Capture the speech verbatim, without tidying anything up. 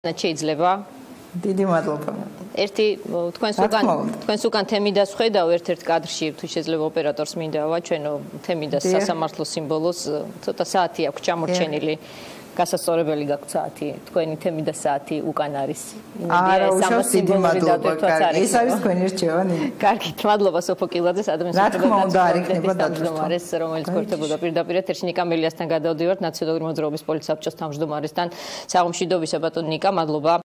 შეიძლება დიდი მადლობა. ერთი თქვენს უკან თქვენს უკან თემიდას ხედავ ერთ-ერთ კადრში თუ შეიძლება ოპერატორს მინდავა ჩვენო თემიდას სასამართლო სიმბოლოს ცოტა საათი აქვს ჩამორჩენილი გასასწორებელი გაქვთ საათი თქვენი თემიდას საათი უკან არის არა უშავს დიდი მადლობა კარგი ეს არის თქვენი რჩევანი კარგით მადლობა სოფო კილაძეს ადამიანის რომელიც გვერდებოდა პირდაპირ ეთერში ნიკა მელიასთან გადავდივართ ნაციონალური მოძრაობის პოლიციის საბჭოს თავმჯდომარესთან საღამოშიდობისა ბატონ ნიკა მადლობა